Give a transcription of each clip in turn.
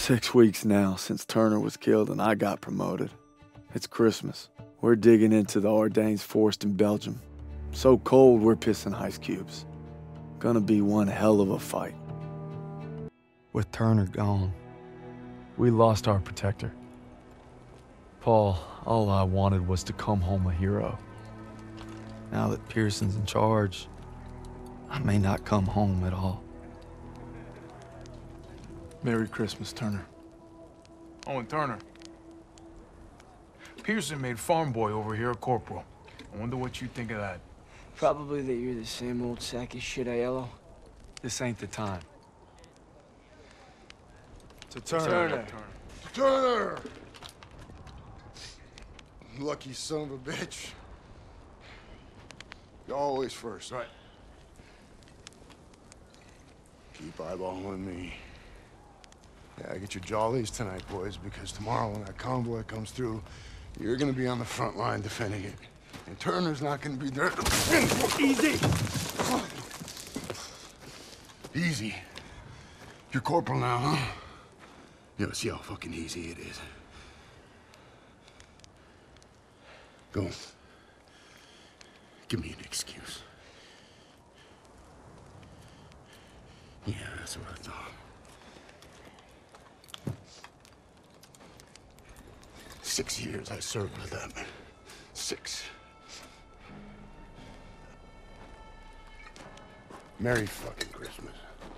6 weeks now since Turner was killed and I got promoted. It's Christmas. We're digging into the Ardennes forest in Belgium. So cold, we're pissing ice cubes. Gonna be one hell of a fight. With Turner gone, we lost our protector. Paul, all I wanted was to come home a hero. Now that Pearson's in charge, I may not come home at all. Merry Christmas, Turner. Owen Turner. Pearson made farm boy over here a corporal. I wonder what you think of that. Probably that you're the same old sack of shit, Aiello. This ain't the time. To Turner. Turner! Lucky son of a bitch. You're always first. Right. Keep eyeballing me. Yeah, get your jollies tonight, boys, because tomorrow when that convoy comes through, you're gonna be on the front line defending it. And Turner's not gonna be there to defend. Easy! Easy. You're corporal now, huh? Yeah, see how fucking easy it is. Go. Give me an excuse. Yeah, that's what I thought. 6 years I served with them. 6. Merry fucking Christmas.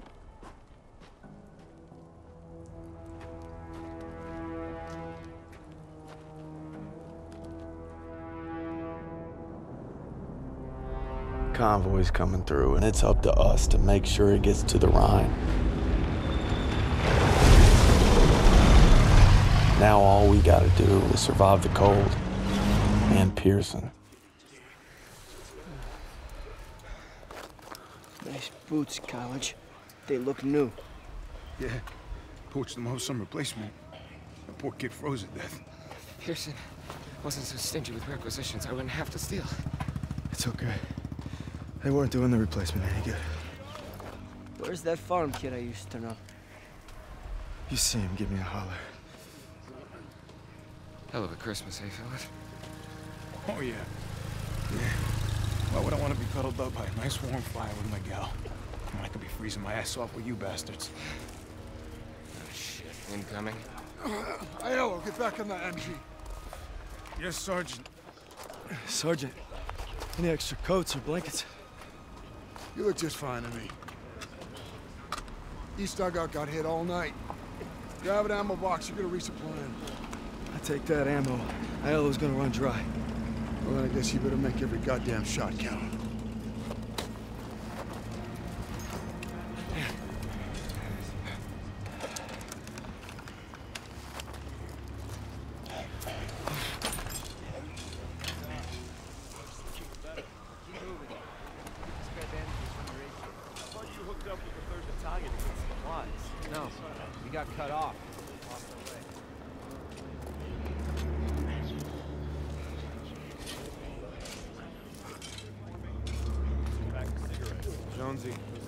Convoy's coming through, and it's up to us to make sure it gets to the Rhine. Now all we gotta do is survive the cold and Pearson. Nice boots, College. They look new. Yeah. Poached them off some replacement. The poor kid froze to death. Pearson wasn't so stingy with requisitions. I wouldn't have to steal. It's okay. They weren't doing the replacement any good. Where's that farm kid I used to know? You see him, give me a holler. Hell of a Christmas, eh, Philip? Oh, yeah. Yeah. Why would I want to be cuddled up by a nice warm fire with my gal? I could be freezing my ass off with you bastards. Oh, shit. Incoming? Aiello, get back on the MG. Yes, Sergeant. Sergeant, any extra coats or blankets? You look just fine to me. East dugout got hit all night. Grab an ammo box, you're gonna resupply him. I take that ammo. Aiello's gonna run dry. Well, then I guess you better make every goddamn shot count. No, we got cut off. Jonesy.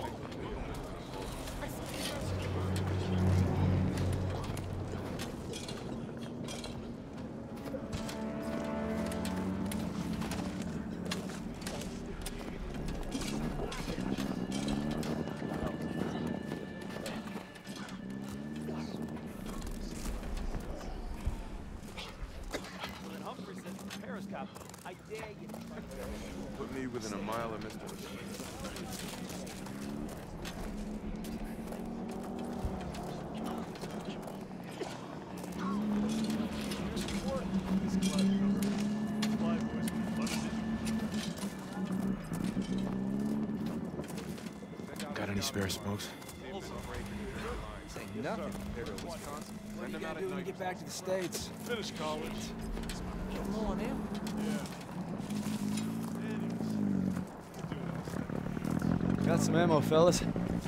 Put me within a mile of Mr. Got any spare smokes? Nothing compared to Wisconsin. What are you gonna do when you get back to the States? Finish college. Get low on him. Got some ammo, fellas.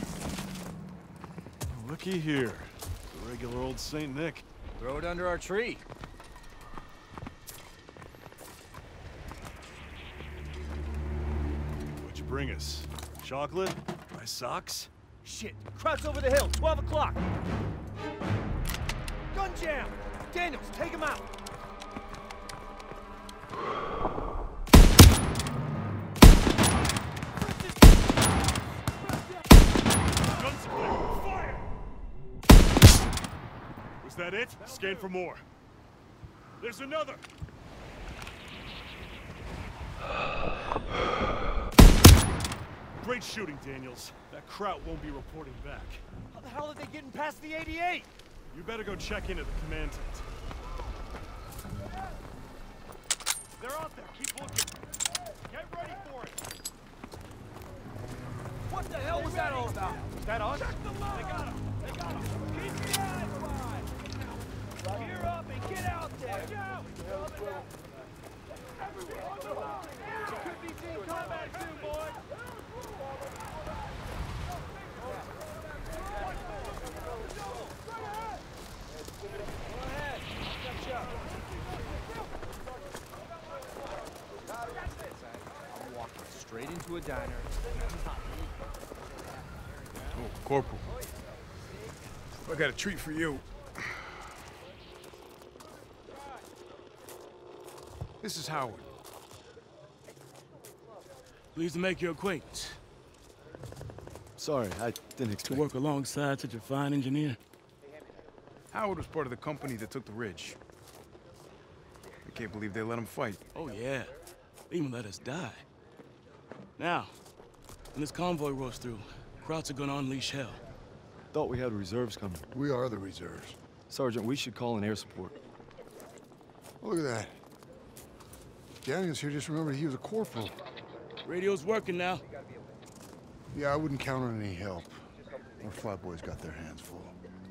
Looky here. The regular old St. Nick. Throw it under our tree. What'd you bring us? Chocolate? My socks? Shit. Crowd's over the hill. 12 o'clock. gun jam! Daniels, take him out! Guns clear. Fire! Was that it? Scan for more. There's another! Great shooting, Daniels. That Kraut won't be reporting back. How the hell are they getting past the 88? You better go check in at the command tent. They're out there. Keep looking. Get ready for it. What the hell was that all about? Was that us? Check the line! They got him! They got him! Keep your eyes wide! Gear up and get out there! Watch out! Everywhere on the line! It could be team combat soon, boys! I'm walking straight into a diner. Oh, Corporal. I got a treat for you. This is Howard. Pleased to make your acquaintance. Sorry, I didn't To expect... work alongside such a fine engineer. Howard was part of the company that took the ridge. I can't believe they let him fight. Oh yeah, they even let us die. Now, when this convoy rolls through, Krauts are gonna unleash hell. Thought we had reserves coming. We are the reserves. Sergeant, we should call in air support. Oh, look at that. Daniels here just remembered he was a corporal. Radio's working now. Yeah, I wouldn't count on any help. Our flatboys got their hands full.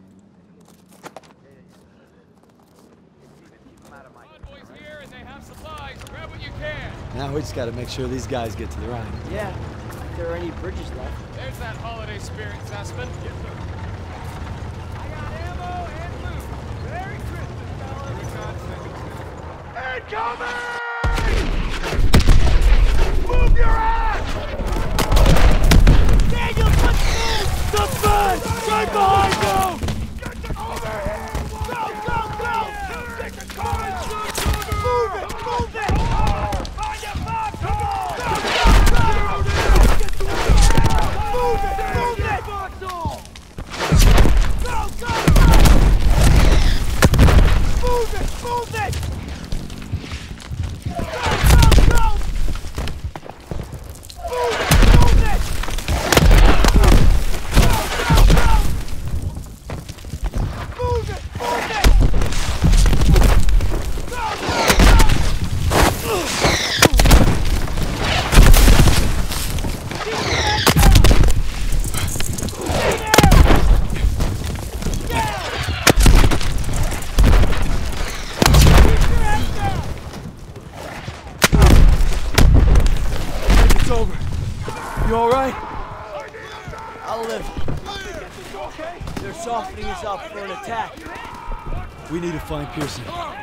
Convoy's here and they have supplies. Grab what you can. Now we just gotta make sure these guys get to the Rhine. Yeah, if there are any bridges left. There's that holiday spirit, Zussman. I got ammo and loot. Merry Christmas, fellas. Incoming! Move your ass! Daniel, let's move! Defend! Right behind you! Over here! Go, go, go! Take the car! Move it! Move it! On your mark! Come on! Go, go, go! Move it! Move it! Go, go, go! Move it! Move it! Go, go, go! Move it! Move it! Go, go, go! Move it! Move it! Go, go, go! Keep your head down! Stay there! Down! Keep your head down! It's over. You all right? I'll live. They're softening us up for an attack. We need to find Pearson.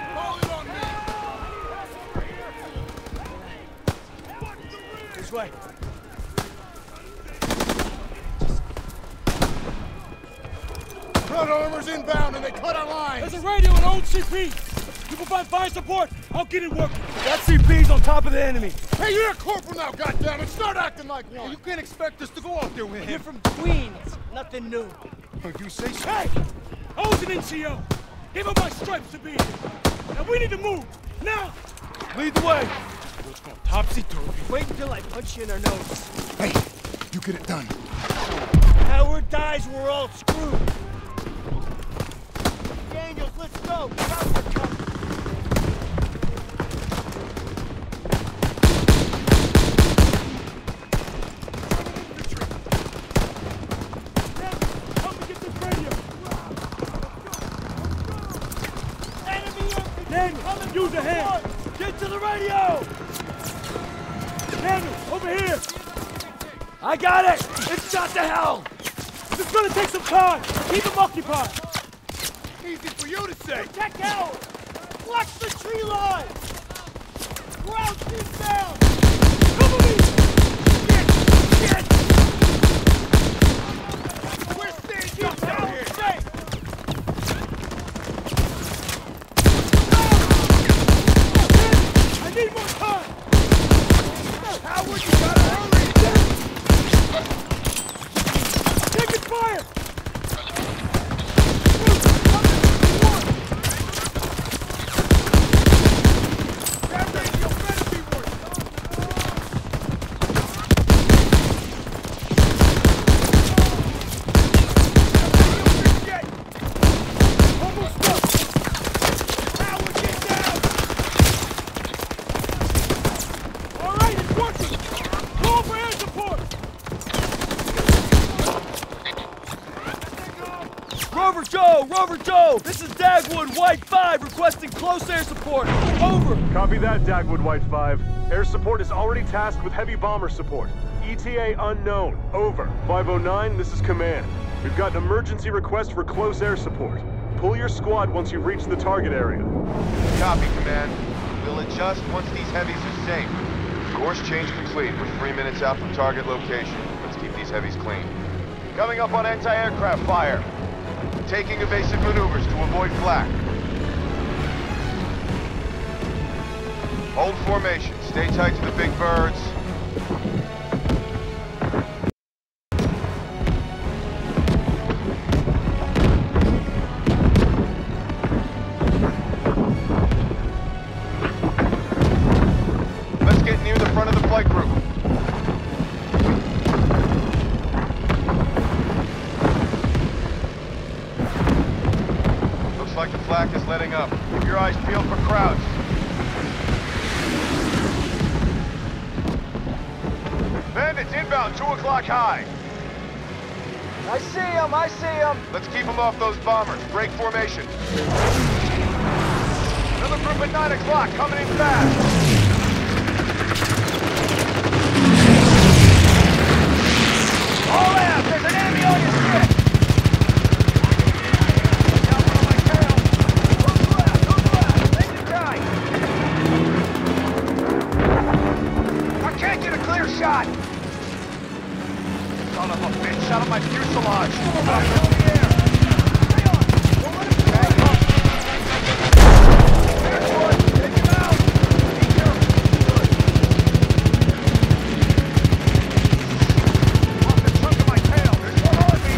This way. Front armor's inbound and they cut our lines! There's a radio and old CP. You provide fire support. I'll get it working. That CP's on top of the enemy. Hey, you're a corporal now, goddammit! Start acting like one! You can't expect us to go out there with You're him! from Queens. Nothing new. If you say so. Hey! I was an NCO. Give up my stripes to be here. Now we need to move. Now! Lead the way. Topsy-turvy. Wait until I punch you in our nose. Hey, you get it done. Howard dies, we're all screwed. Daniels, let's go. Krauts are coming. Help me get this radio. Enemy infantry Daniel, coming use from a hand. front. Get to the radio. Daniel, over here. I got it. It's shot to hell. This is gonna take some time. Keep them occupied. Easy for you to say. Check out. Watch the tree line. Krauts inbound. Cover me. Get. We're staying down here. Safe. Rover Joe! This is Dagwood White 5 requesting close air support. Over! Copy that, Dagwood White 5. Air support is already tasked with heavy bomber support. ETA unknown. Over. 509, this is command. We've got an emergency request for close air support. Pull your squad once you reach the target area. Copy, command. We'll adjust once these heavies are safe. Course change complete. We're 3 minutes out from target location. Let's keep these heavies clean. Coming up on anti-aircraft fire. Taking evasive maneuvers to avoid flak. Hold formation. Stay tight to the big birds. Let's get near the front of the flight group. Looks like the flak is letting up. Keep your eyes peeled for crowds. Bandits inbound, 2 o'clock high. I see him! Let's keep them off those bombers. Break formation. Another group at 9 o'clock, coming in fast. All out! There's an enemy on your ship! Down on my tail! Go left! Take it tight! I can't get a clear shot! Son of a bitch, shot at my fuselage! Back in the air! Stay on! Don't let him back up! There's one! Take him out! Be careful! Off the trunk of my tail! There's one on me!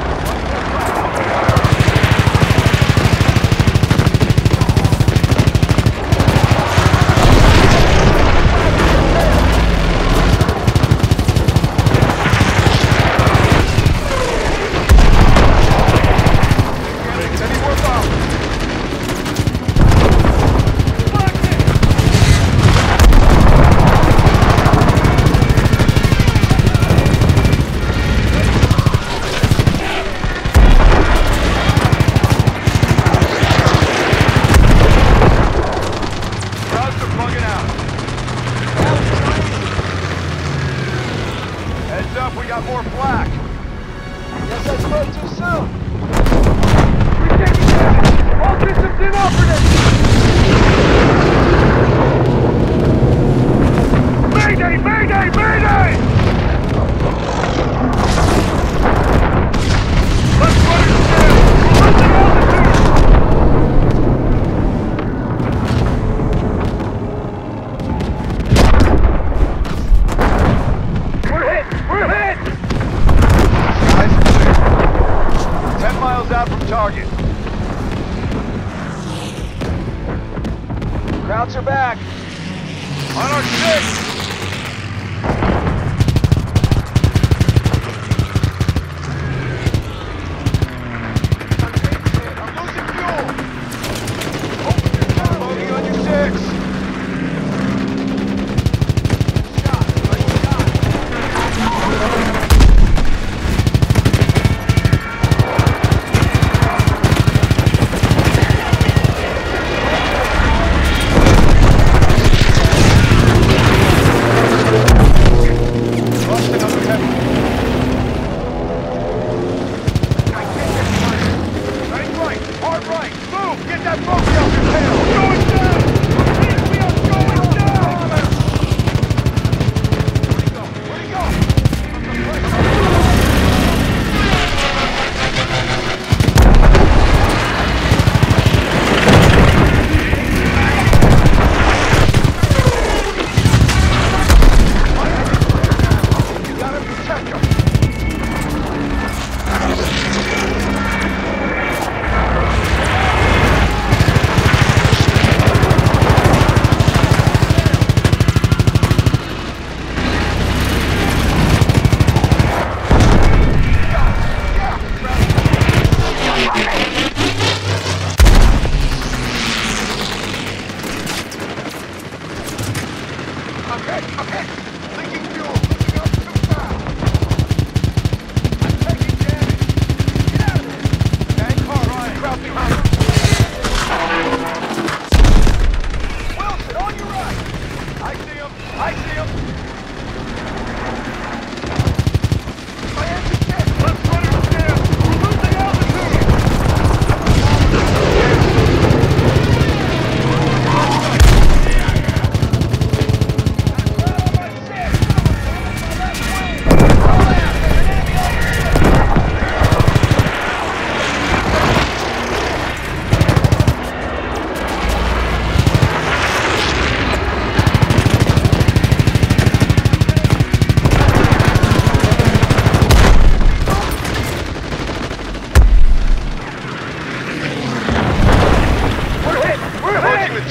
Crowds are back. On our six. I'm losing fuel. Open your gun. Loading on your six. Shot. Nice shot.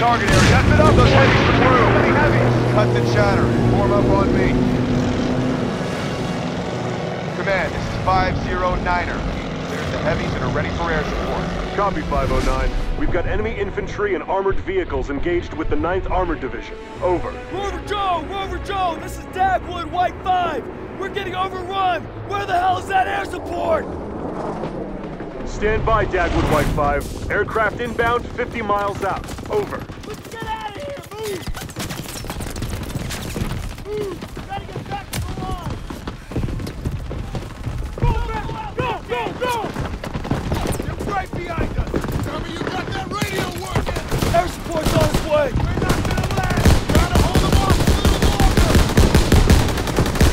target area. That's it up, those heavies are through. Many heavies. Cut and shatter. Form up on me. Command, this is 509er. Cleared the heavies and are ready for air support. Copy, 509. We've got enemy infantry and armored vehicles engaged with the 9th Armored Division. Over. Rover Joe, this is Dagwood, White 5. We're getting overrun. Where the hell is that air support? Stand by, Dagwood White 5. Aircraft inbound, 50 miles out. Over. Let's get out of here! Move! Move! Gotta get back to the line! Go back! Go! They're right behind us! Tell me you got that radio working! Air support's on its way! We're not gonna last! Gotta hold them off a little longer!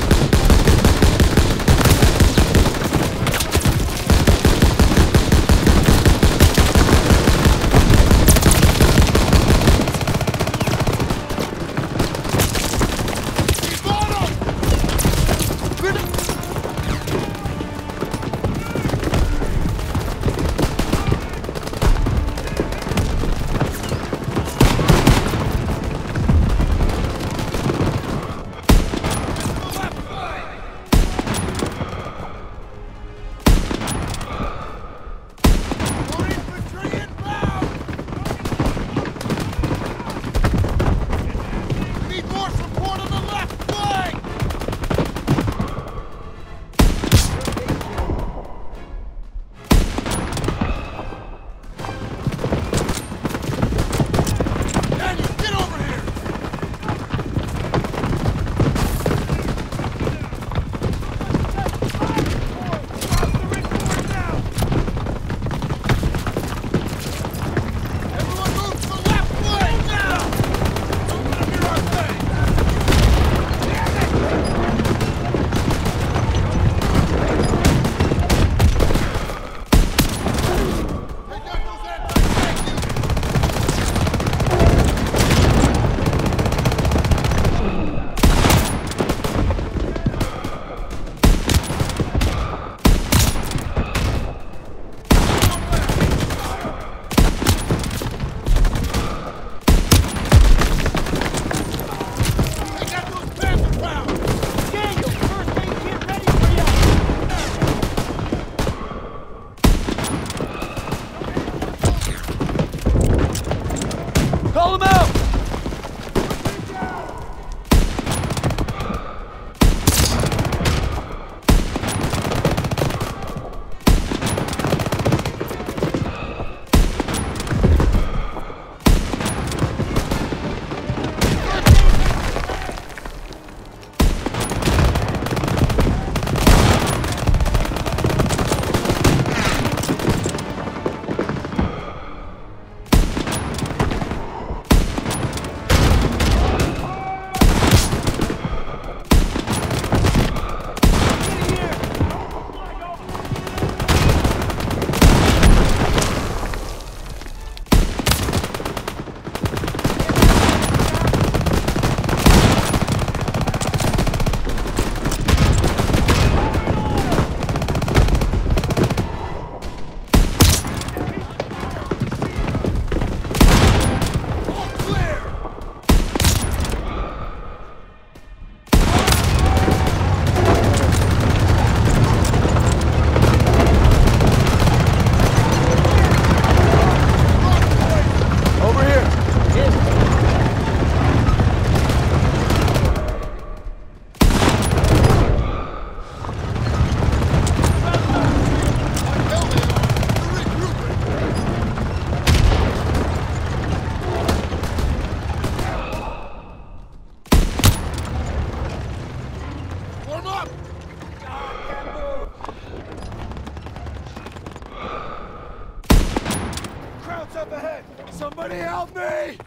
up ahead! Somebody help me!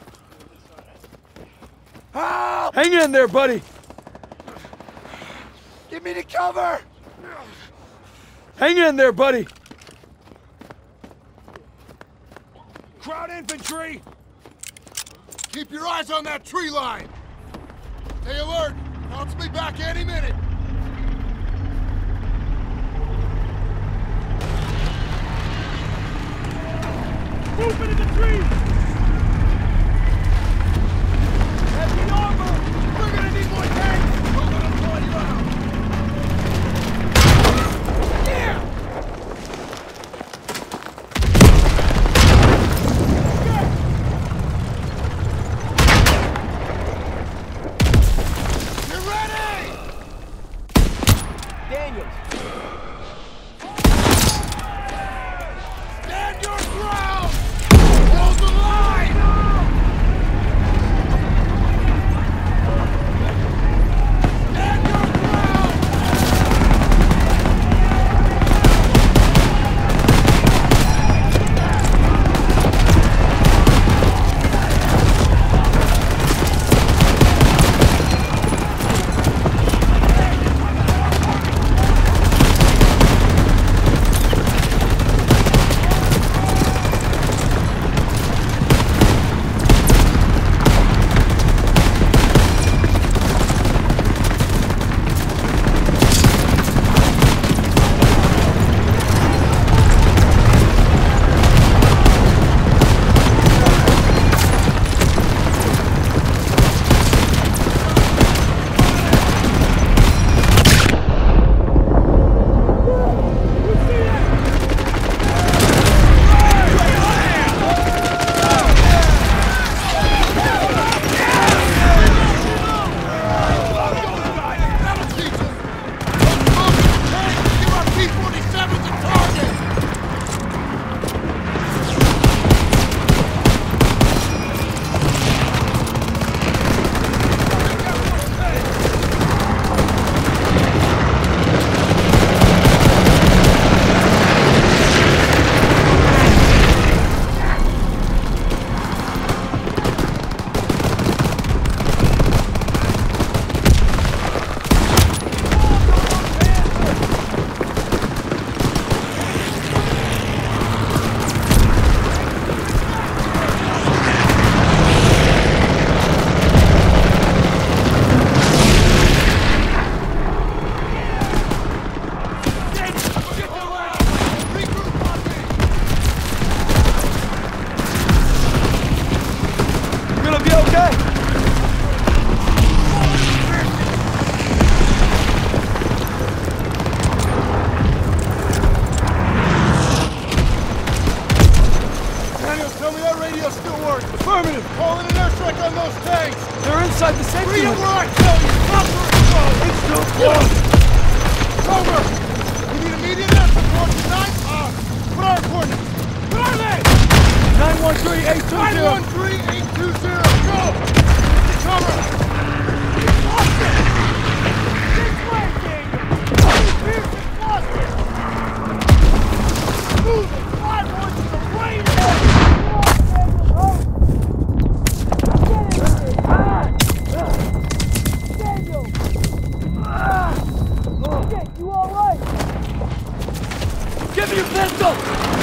Help! Hang in there, buddy! Give me the cover! Hang in there, buddy! Crowd infantry! Keep your eyes on that tree line! Stay alert! Bounce me back any minute! Move into the trees! 113-820, go! Cover! This way, Daniel! Pearson lost it! Move it! Fly one to the brain! Daniel! Shit, you alright? Give me your pistol!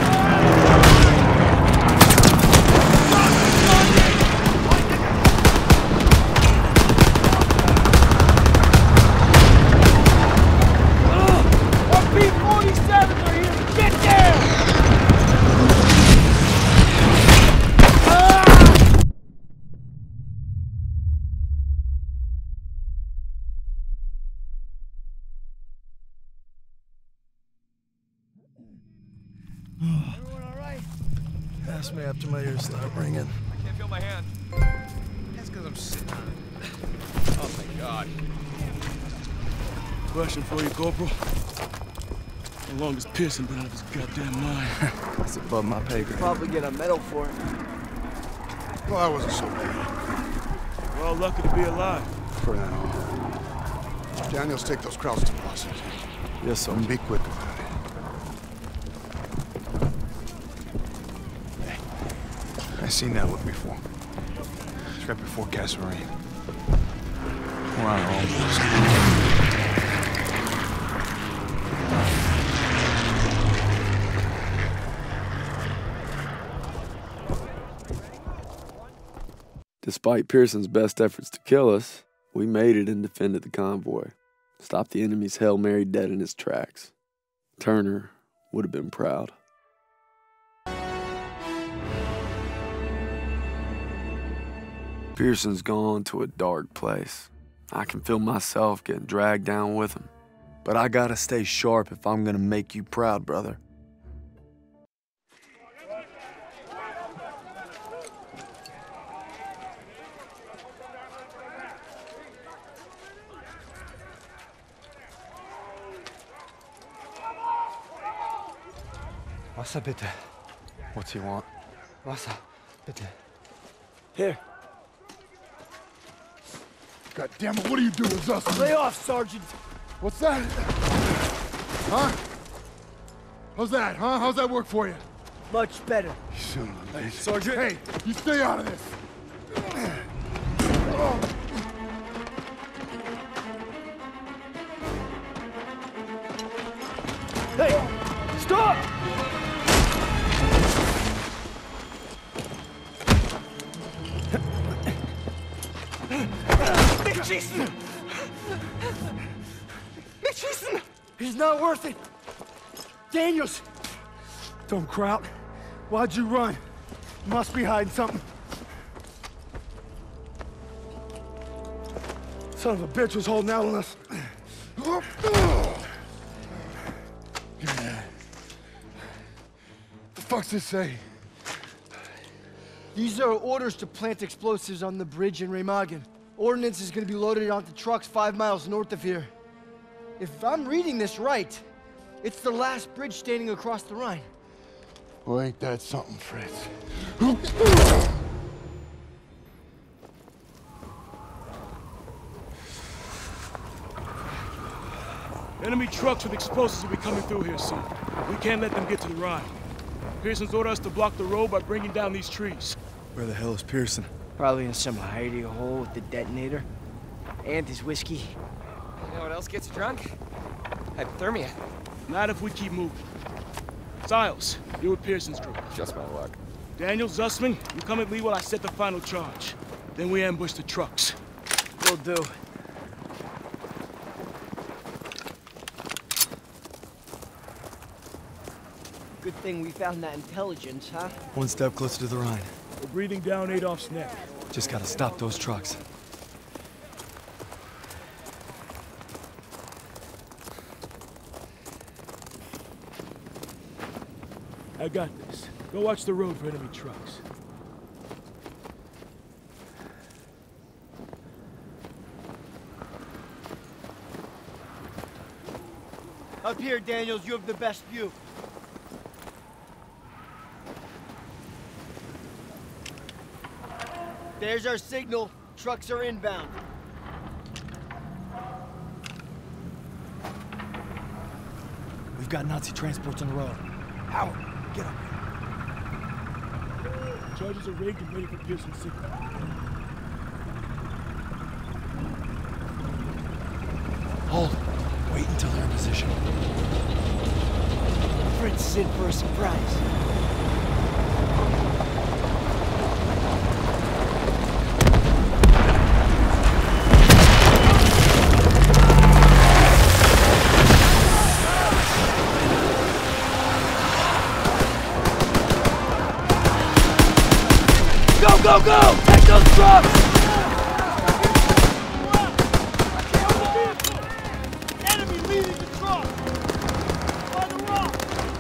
Everyone alright? Ask me after my ears start ringing. I can't feel my hand. That's because I'm sitting on it. Oh my God. Question for you, Corporal. How long has Pearson been out of his goddamn mind? That's above my pay grade. Probably get a medal for it. Well, that wasn't so bad. We're all lucky to be alive. For now. Daniels, take those Krauts to Boston. Yes, sir. And be quick about it. I've seen that look before. It's right before Kasserine. We're on our own. Despite Pearson's best efforts to kill us, we made it and defended the convoy. Stopped the enemy's Hail Mary dead in his tracks. Turner would have been proud. Pearson's gone to a dark place. I can feel myself getting dragged down with him. But I gotta stay sharp if I'm gonna make you proud, brother. Wasser, bitte. What's he want? Wasser, bitte. Here. God damn it, what are you doing, Zussman? Lay off, Sergeant. What's that? Huh? How's that, huh? How's that work for you? Much better. You son of a bitch. Sergeant. Hey, you stay out of this. Hey, stop! Mitchison! Mitchison! He's not worth it. Daniels! Don't Kraut. Why'd you run? You must be hiding something. Son of a bitch was holding out on us. The fuck's this say? These are orders to plant explosives on the bridge in Remagen. Ordnance is going to be loaded onto trucks 5 miles north of here. If I'm reading this right, it's the last bridge standing across the Rhine. Well, ain't that something, Fritz? Enemy trucks with explosives will be coming through here soon. We can't let them get to the Rhine. Pearson's ordered us to block the road by bringing down these trees. Where the hell is Pearson? Probably in some hidey hole with the detonator. And his whiskey. You know what else gets you drunk? Hypothermia. Not if we keep moving. Siles, you're with Pearson's group. Just my luck. Daniel, Zussman, you come at me while I set the final charge. Then we ambush the trucks. Will do. Good thing we found that intelligence, huh? One step closer to the Rhine. We're breathing down Adolf's neck. Just gotta stop those trucks. I got this. Go watch the road for enemy trucks. Up here, Daniels, you have the best view. There's our signal. Trucks are inbound. We've got Nazi transports on the road. Howard, get up here. Charges are rigged and ready for Pearson signal. Hold. Wait until they're in position. Fritz is in for a surprise. Go, go, go! Take those trucks! Enemy leading the truck! By the rock!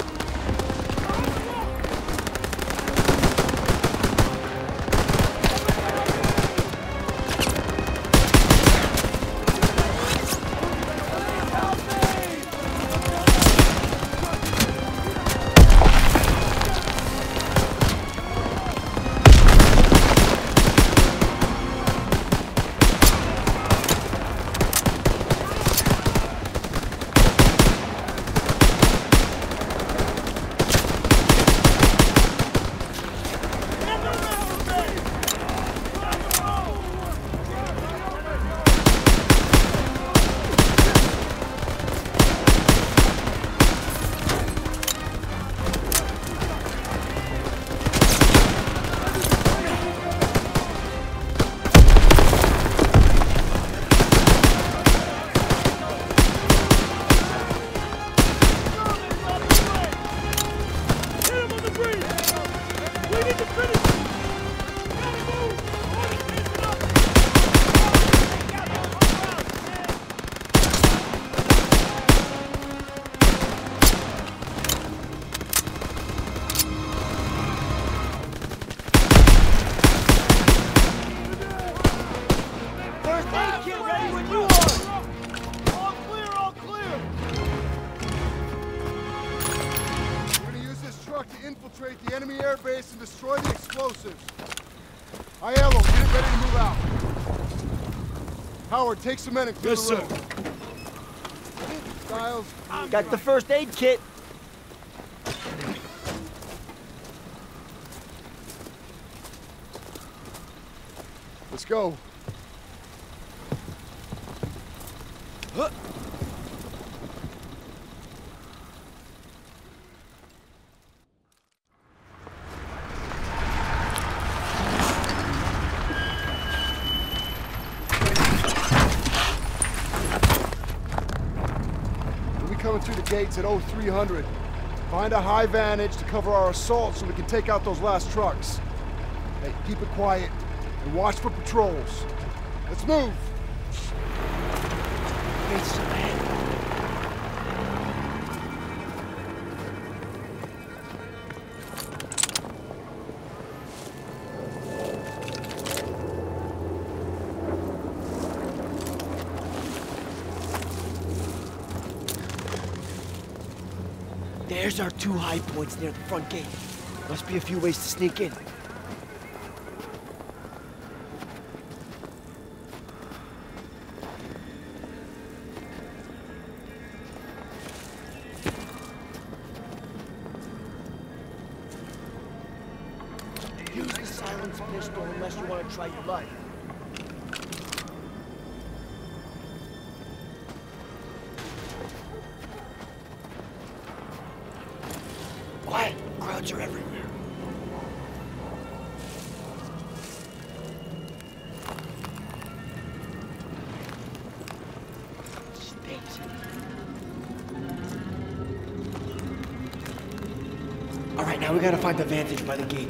Infiltrate the enemy air base and destroy the explosives. Aiello, get it ready to move out. Howard, take some men and clear the road. Styles, got the first aid kit. Let's go. Huh. Coming through the gates at 0300. Find a high vantage to cover our assault so we can take out those last trucks. Hey, keep it quiet and watch for patrols. Let's move! There's our two high points near the front gate. Must be a few ways to sneak in. Use the silenced pistol unless you want to try your luck. Quiet! Crowds are everywhere. Stinks. All right, now we gotta find the vantage by the gate.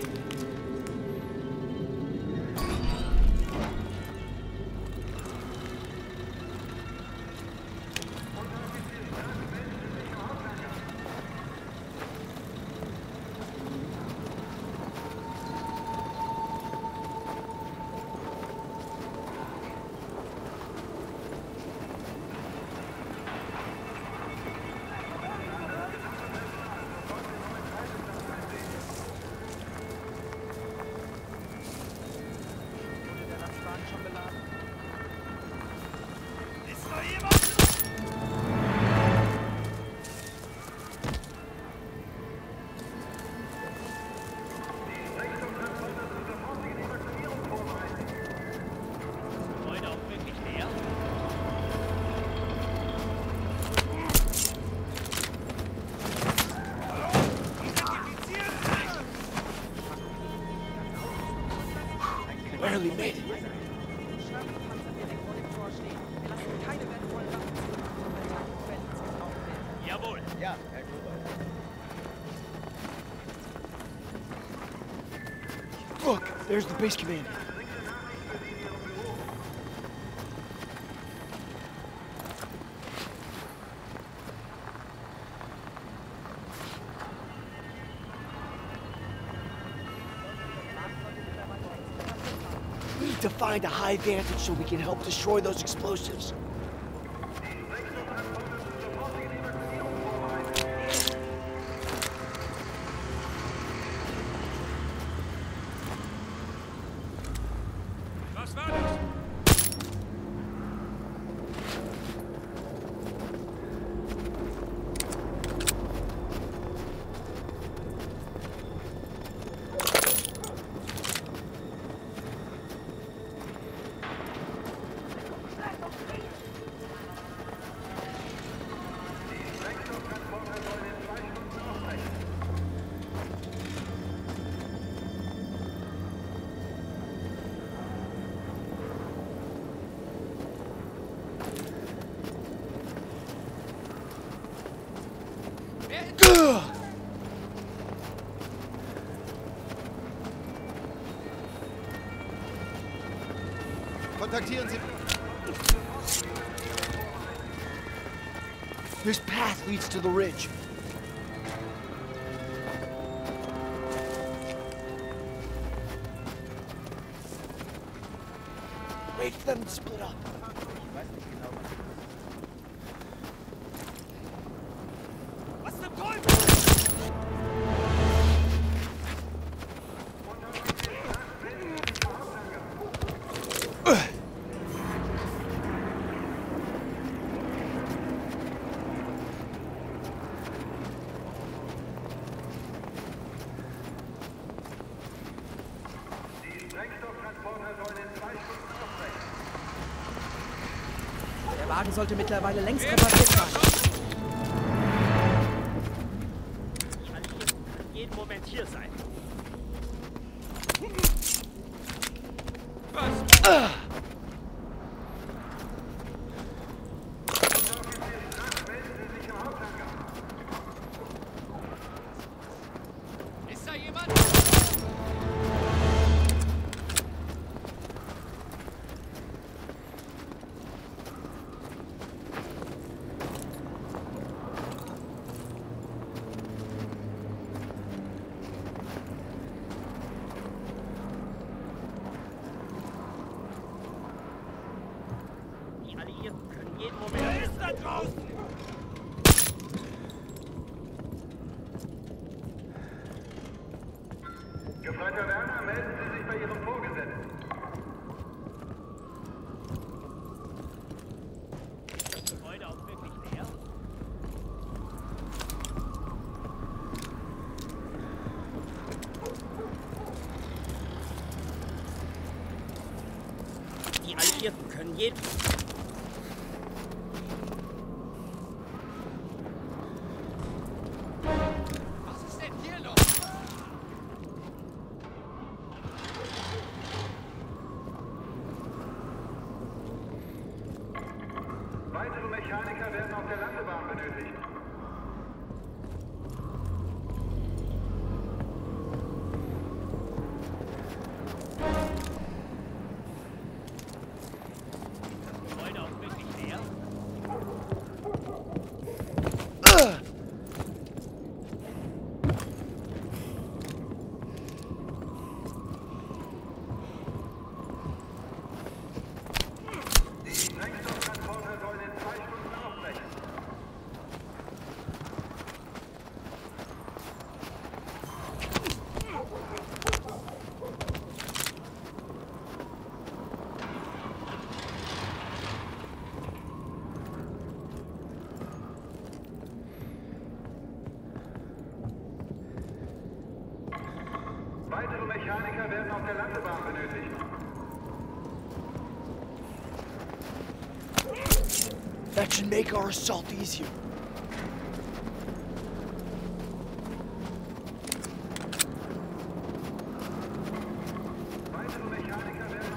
barely made it. Jawohl. Ja, Herr Gruber. Look, there's the base command. We need to find a high vantage so we can help destroy those explosives. Was war das? Kontaktieren Sie... This path leads to the ridge. Wait for them to split up. Was zum Teufel? Der Wagen sollte mittlerweile längst repariert sein. Die Alliierten können jeden Moment hier sein. Was? Ist da jemand? Die Alliierten können jeden Moment... Wer ist da draußen? Gefreiter Werner, melden Sie sich bei Ihrem Vorgesetzten. Ist das Gebäude auch wirklich leer? Die Alliierten können jeden... Was ist denn hier los? Weitere Mechaniker werden auf der Landebahn benötigt. Ist das Gebäude auch wirklich leer? Treibstofftransporter sollen in 2 Stunden aufbrechen. Weitere Mechaniker werden auf der Landebahn benötigt. That should make our assault easier. Weitere Mechaniker werden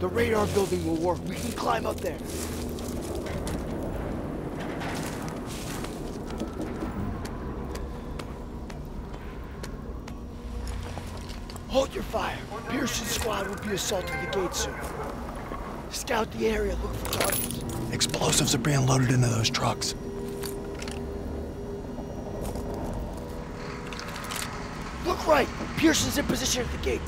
The radar building will work. We can climb up there. Hold your fire. Pearson's squad will be assaulting the gate soon. Scout the area, look for targets. Explosives are being loaded into those trucks. Look right! Pearson's in position at the gate.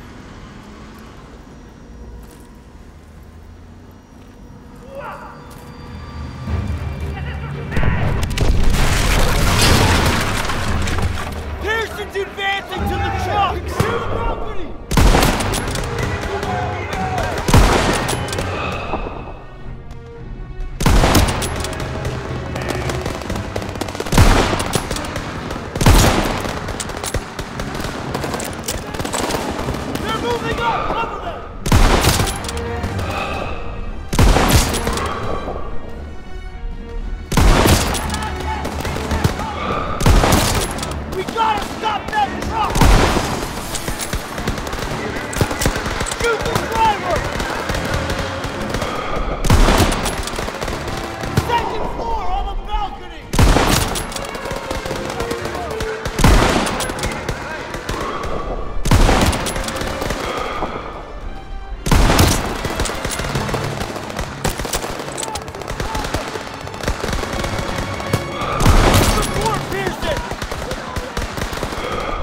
Pearson's advancing to the truck! They're moving up! Cover them! We gotta stop that truck! Shoot the driver! Second floor on the balcony! Support Pearson!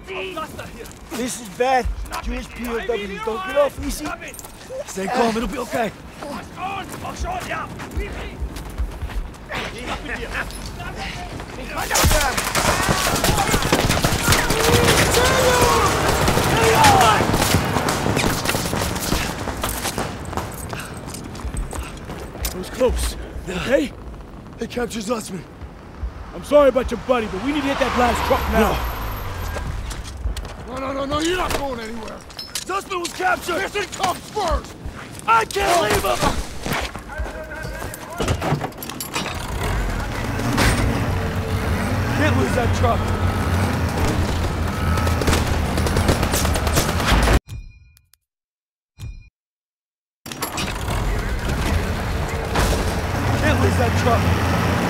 This is bad. Jewish POWs don't get off easy. Stay calm, it'll be okay. It was close. Okay? They captured Zussman. I'm sorry about your buddy, but we need to hit that last truck now. No, you're not going anywhere. Zussman was captured! Mission comes first! I can't leave him! Can't lose that truck. Can't lose that truck.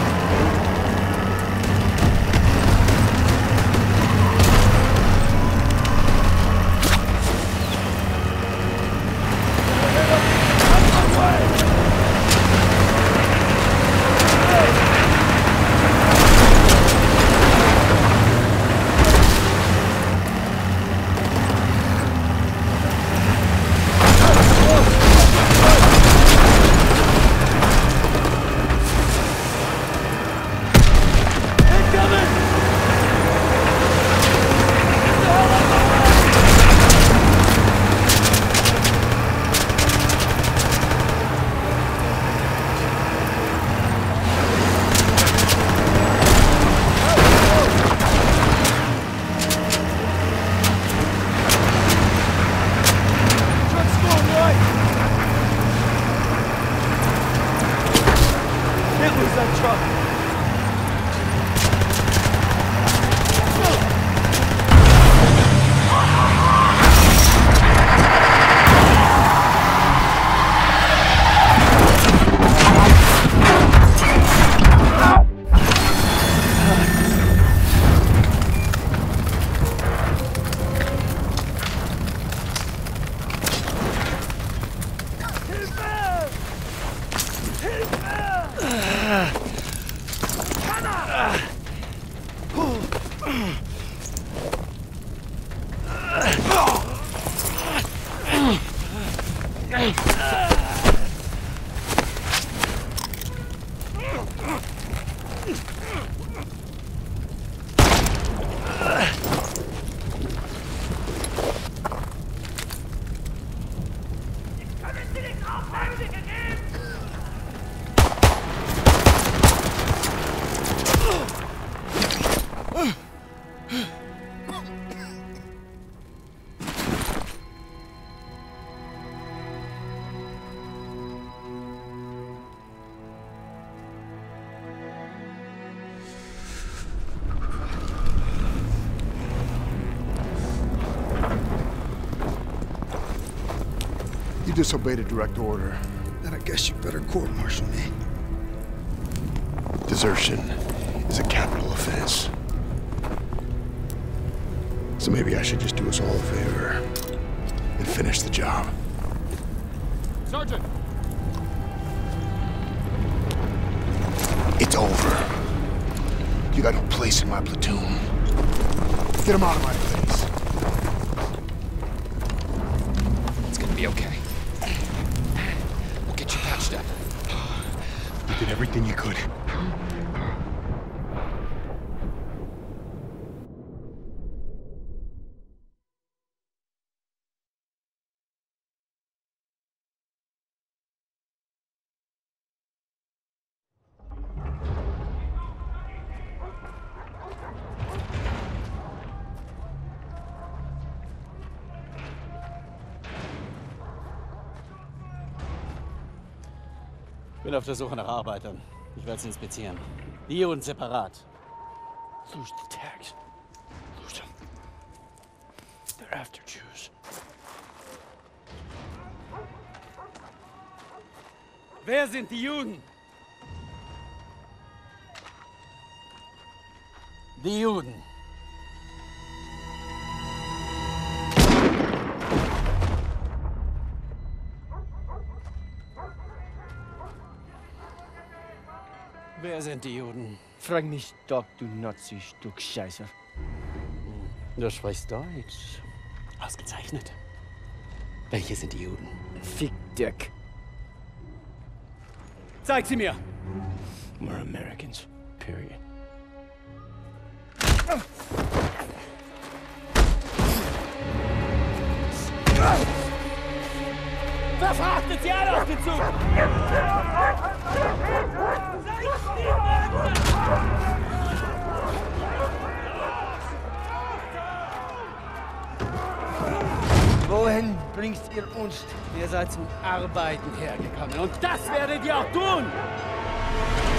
You disobeyed a direct order. Then I guess you better court-martial me. Desertion is a capital offense. So maybe I should just do us all a favor and finish the job. Sergeant! It's over. You got no place in my platoon. Get him out of my face. It's gonna be okay. We'll get you patched up. You did everything you could. Ich bin auf der Suche nach Arbeitern. Ich werde sie inspizieren. Die Juden separat. Lose the tags. Lose them. They're after Jews. Wer sind die Juden? Die Juden. Wer sind die Juden? Frag mich doch, du Nazi-Stück Scheiße. Du sprichst Deutsch. Ausgezeichnet. Welche sind die Juden? Fick Dirk. Zeig sie mir! We're Americans. Period. Verfrachtet sie alle auf den Zug! Wohin bringt ihr uns? Ihr seid zum Arbeiten hergekommen und das werdet ihr auch tun!